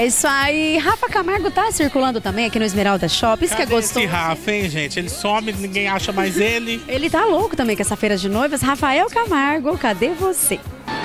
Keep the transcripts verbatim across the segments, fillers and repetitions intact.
É isso aí. Rafa Camargo tá circulando também aqui no Esmeralda Shopping. Isso Cadê que é gostoso. esse Rafa, hein, gente? Ele some, ninguém acha mais ele. Ele tá louco também com essa feira de noivas. Rafael Camargo, cadê você?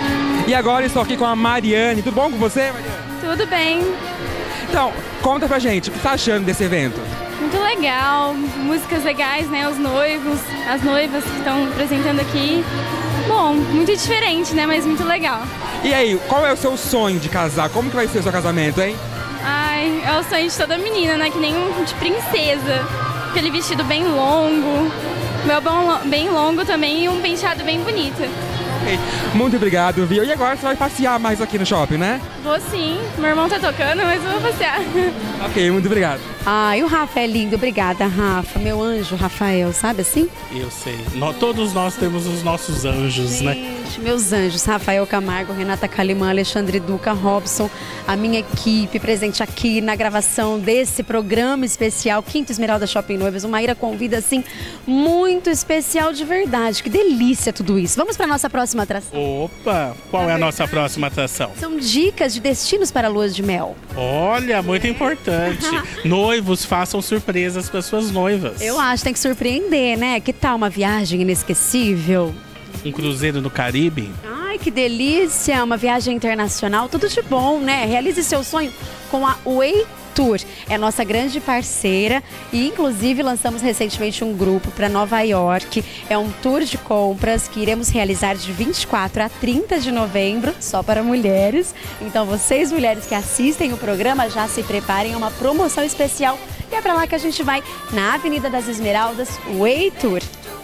E agora estou aqui com a Mariane. Tudo bom com você, Mariane? Tudo bem, Então, conta pra gente, o que você tá achando desse evento? muito legal, músicas legais, né? Os noivos, as noivas que estão apresentando aqui. Bom, muito diferente, né? Mas muito legal. E aí, qual é o seu sonho de casar? Como que vai ser o seu casamento, hein? Ai, é o sonho de toda menina, né? Que nem um de princesa. Aquele vestido bem longo, meu bom- bem longo também e um penteado bem bonito. Ok, muito obrigado, viu? E agora você vai passear mais aqui no shopping, né? Vou sim, meu irmão tá tocando, mas eu vou passear. Ok, muito obrigado. Ai, o Rafa é lindo. Obrigada, Rafa. Meu anjo, Rafael, sabe assim? Eu sei. Nó- todos nós temos os nossos anjos, né? Gente, meus anjos, Rafael Camargo, Renata Calimã, Alexandre Duca, Robson, a minha equipe presente aqui na gravação desse programa especial, Quinto Esmeralda Shopping Noivas. Uma Maíra convida, assim, muito especial de verdade. Que delícia tudo isso. Vamos para nossa próxima atração. Opa, qual é a nossa próxima atração? São dicas de destinos para a lua de mel. Olha, muito importante. Noivos, façam surpresas para suas noivas. Eu acho, tem que surpreender, né? Que tal uma viagem inesquecível? Um cruzeiro no Caribe. Ai, que delícia! Uma viagem internacional, tudo de bom, né? Realize seu sonho com a Way Tour. É a nossa grande parceira e, inclusive, lançamos recentemente um grupo para Nova York. É um tour de compras que iremos realizar de vinte e quatro a trinta de novembro, só para mulheres. Então, vocês, mulheres que assistem o programa, já se preparem a uma promoção especial. E é para lá que a gente vai, na Avenida das Esmeraldas, Way Tour.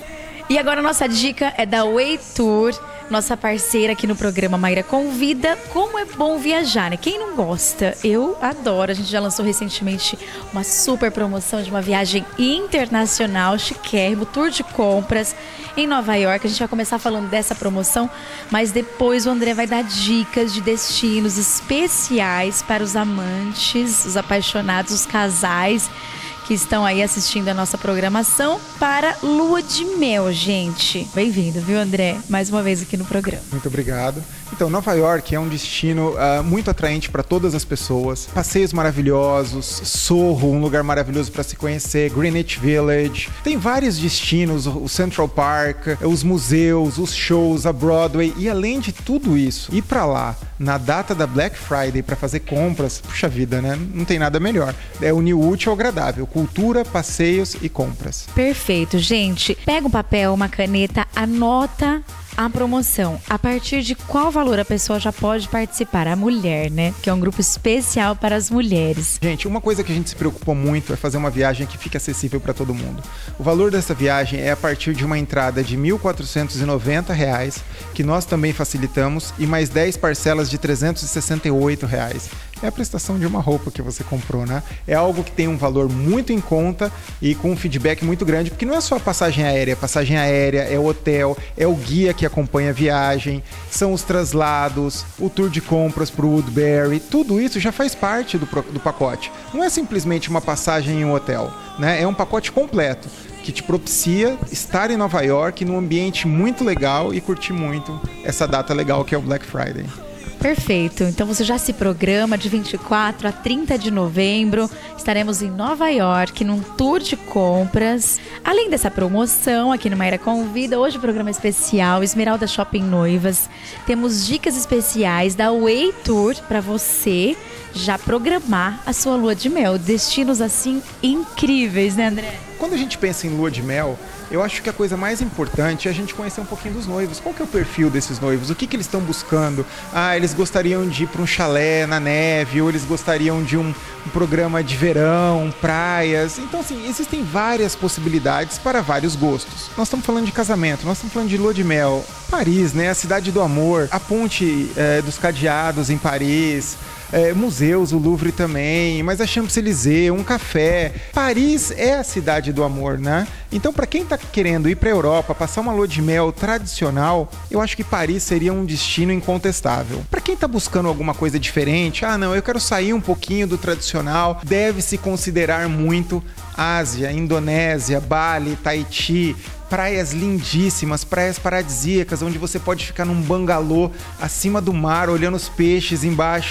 E agora a nossa dica é da Way Tour, nossa parceira aqui no programa Maíra Convida. Como é bom viajar, né? Quem não gosta? Eu adoro. A gente já lançou recentemente uma super promoção de uma viagem internacional, chiquérrimo, tour de compras em Nova York. A gente vai começar falando dessa promoção, mas depois o André vai dar dicas de destinos especiais para os amantes, os apaixonados, os casais que estão aí assistindo a nossa programação para Lua de Mel, gente. Bem-vindo, viu, André? Mais uma vez aqui no programa. Muito obrigado. Então, Nova York é um destino uh, muito atraente para todas as pessoas. Passeios maravilhosos, Soho, um lugar maravilhoso para se conhecer, Greenwich Village. Tem vários destinos, o Central Park, os museus, os shows, a Broadway. E além de tudo isso, ir para lá na data da Black Friday para fazer compras, puxa vida, né? Não tem nada melhor. É unir o útil ao agradável. Cultura, passeios e compras. Perfeito, gente. Pega um papel, uma caneta, anota a promoção. A partir de qual valor a pessoa já pode participar? A mulher, né? Que é um grupo especial para as mulheres. Gente, uma coisa que a gente se preocupou muito é fazer uma viagem que fique acessível para todo mundo. O valor dessa viagem é a partir de uma entrada de mil quatrocentos e noventa reais, que nós também facilitamos, e mais dez parcelas de trezentos e sessenta e oito reais. É a prestação de uma roupa que você comprou, né? É algo que tem um valor muito em conta e com um feedback muito grande, porque não é só a passagem aérea, passagem aérea, é o hotel, é o guia que acompanha a viagem, são os traslados, o tour de compras para o Woodbury, tudo isso já faz parte do, do pacote. Não é simplesmente uma passagem em um hotel, né? É um pacote completo que te propicia estar em Nova York num ambiente muito legal e curtir muito essa data legal que é o Black Friday. Perfeito. Então você já se programa de vinte e quatro a trinta de novembro. Estaremos em Nova York num tour de compras. Além dessa promoção aqui no Maíra Convida, hoje o programa especial Esmeralda Shopping Noivas. Temos dicas especiais da Way Tour para você já programar a sua lua de mel. Destinos assim incríveis, né, André? Quando a gente pensa em lua de mel, eu acho que a coisa mais importante é a gente conhecer um pouquinho dos noivos. Qual que é o perfil desses noivos? O que, que eles estão buscando? Ah, eles gostariam de ir para um chalé na neve, ou eles gostariam de um, um programa de verão, praias. Então, assim, existem várias possibilidades para vários gostos. Nós estamos falando de casamento, nós estamos falando de lua de mel. Paris, né? A cidade do amor, a ponte é, dos cadeados em Paris. É, museus, o Louvre também, mas a Champs-Élysées, um café. Paris é a cidade do amor, né? Então, para quem tá querendo ir para a Europa, passar uma lua de mel tradicional, eu acho que Paris seria um destino incontestável. Para quem tá buscando alguma coisa diferente, ah, não, eu quero sair um pouquinho do tradicional, deve-se considerar muito Ásia, Indonésia, Bali, Tahiti. Praias lindíssimas, praias paradisíacas, onde você pode ficar num bangalô acima do mar, olhando os peixes embaixo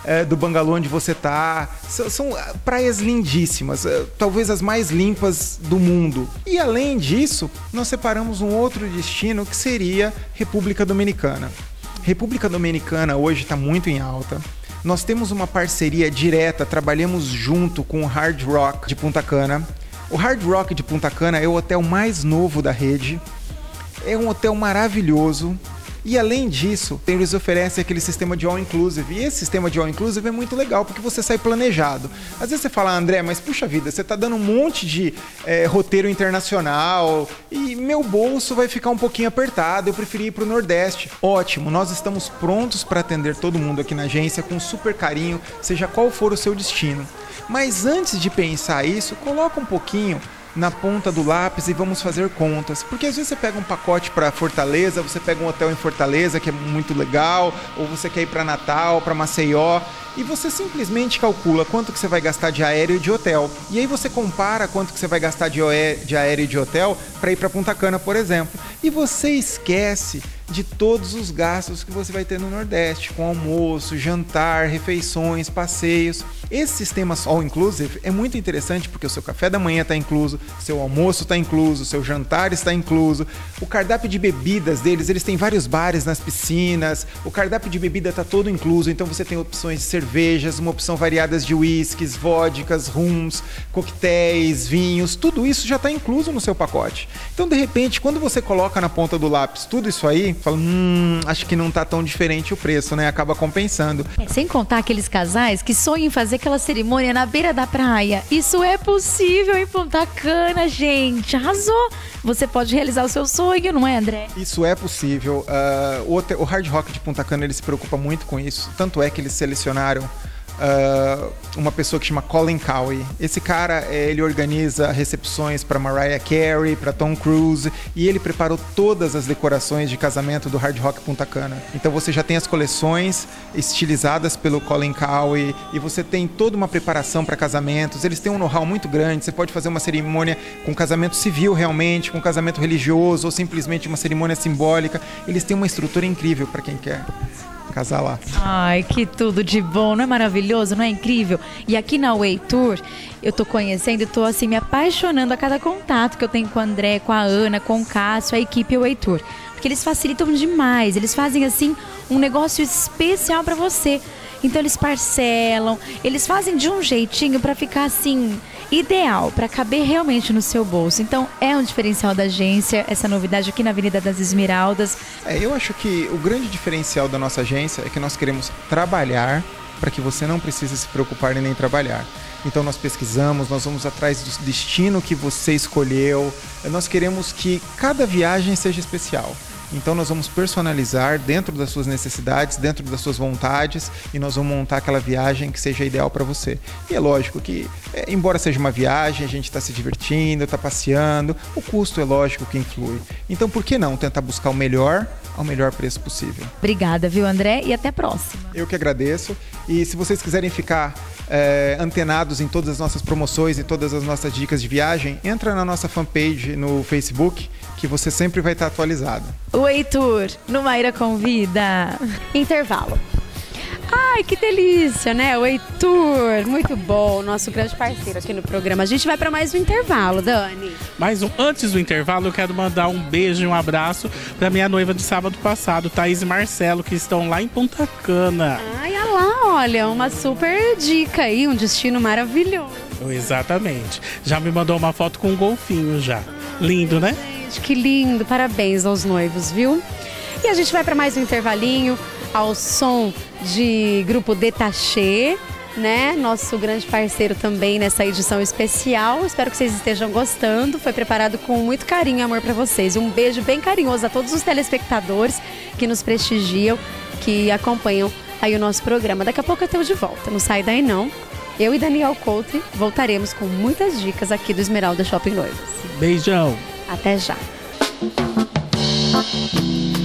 é, do bangalô onde você tá. S- são praias lindíssimas, é, talvez as mais limpas do mundo. E além disso, nós separamos um outro destino que seria República Dominicana. República Dominicana hoje está muito em alta. Nós temos uma parceria direta, trabalhamos junto com o Hard Rock de Punta Cana. O Hard Rock de Punta Cana é o hotel mais novo da rede. É um hotel maravilhoso. E além disso, eles oferecem aquele sistema de all-inclusive. E esse sistema de all-inclusive é muito legal, porque você sai planejado. Às vezes você fala, André, mas puxa vida, você tá dando um monte de é, roteiro internacional e meu bolso vai ficar um pouquinho apertado, eu preferi ir pro Nordeste. Ótimo, nós estamos prontos para atender todo mundo aqui na agência com super carinho, seja qual for o seu destino. Mas antes de pensar isso, coloca um pouquinho na ponta do lápis e vamos fazer contas. Porque às vezes você pega um pacote para Fortaleza, você pega um hotel em Fortaleza que é muito legal, ou você quer ir para Natal, para Maceió, e você simplesmente calcula quanto que você vai gastar de aéreo e de hotel. E aí você compara quanto que você vai gastar de, de aéreo e de hotel para ir para Punta Cana, por exemplo. E você esquece de todos os gastos que você vai ter no Nordeste, com almoço, jantar, refeições, passeios. Esse sistema all inclusive é muito interessante porque o seu café da manhã está incluso, seu almoço está incluso, seu jantar está incluso, o cardápio de bebidas deles, eles têm vários bares nas piscinas, o cardápio de bebida está todo incluso, então você tem opções de cervejas, uma opção variadas de whiskies, vodkas, rums, coquetéis, vinhos, tudo isso já está incluso no seu pacote. Então, de repente, quando você coloca na ponta do lápis tudo isso aí, fala, hum, acho que não tá tão diferente o preço, né? Acaba compensando. É, sem contar aqueles casais que sonham em fazer aquela cerimônia na beira da praia. Isso é possível em Punta Cana, gente. Arrasou! Você pode realizar o seu sonho, não é, André? Isso é possível. Uh, o, hotel, o Hard Rock de Punta Cana, ele se preocupa muito com isso. Tanto é que eles selecionaram Uh, uma pessoa que chama Colin Cowie. Esse cara, ele organiza recepções para Mariah Carey, para Tom Cruise, e ele preparou todas as decorações de casamento do Hard Rock Punta Cana. Então você já tem as coleções estilizadas pelo Colin Cowie e você tem toda uma preparação para casamentos. Eles têm um know-how muito grande. Você pode fazer uma cerimônia com casamento civil realmente, com casamento religioso ou simplesmente uma cerimônia simbólica. Eles têm uma estrutura incrível para quem quer casar lá. Ai, que tudo de bom, não é maravilhoso, não é incrível? E aqui na Way Tour, eu tô conhecendo e tô assim me apaixonando a cada contato que eu tenho com o André, com a Ana, com o Cássio, a equipe Way Tour. Porque eles facilitam demais, eles fazem assim um negócio especial pra você. Então eles parcelam, eles fazem de um jeitinho pra ficar assim ideal, para caber realmente no seu bolso. Então é um diferencial da agência, essa novidade aqui na Avenida das Esmeraldas. É, eu acho que o grande diferencial da nossa agência é que nós queremos trabalhar para que você não precise se preocupar em nem trabalhar. Então nós pesquisamos, nós vamos atrás do destino que você escolheu, nós queremos que cada viagem seja especial. Então nós vamos personalizar dentro das suas necessidades, dentro das suas vontades, e nós vamos montar aquela viagem que seja ideal para você. E é lógico que, é, embora seja uma viagem, a gente está se divertindo, está passeando, o custo é lógico que influi. Então por que não tentar buscar o melhor ao melhor preço possível? Obrigada, viu, André? E até a próxima. Eu que agradeço. E se vocês quiserem ficar é, antenados em todas as nossas promoções e todas as nossas dicas de viagem, entra na nossa fanpage no Facebook, que você sempre vai estar atualizado. Way Tour, no Maíra Convida. Intervalo. Ai, que delícia, né? O Way Tour, muito bom, nosso grande parceiro aqui no programa. A gente vai para mais um intervalo, Dani. Mais um. Antes do intervalo, eu quero mandar um beijo e um abraço para minha noiva de sábado passado, Thaís e Marcelo, que estão lá em Punta Cana. Ai, olha lá, olha, uma super dica aí, um destino maravilhoso. Exatamente. Já me mandou uma foto com um golfinho já. Lindo, né? Gente, que lindo, parabéns aos noivos, viu? E a gente vai para mais um intervalinho ao som de Grupo Detachê, né? Nosso grande parceiro também nessa edição especial. Espero que vocês estejam gostando. Foi preparado com muito carinho e amor para vocês. Um beijo bem carinhoso a todos os telespectadores que nos prestigiam, que acompanham aí o nosso programa. Daqui a pouco eu estou de volta. Não sai daí não. Eu e Daniel Coutre voltaremos com muitas dicas aqui do Esmeralda Shopping Noivas. Beijão. Até já.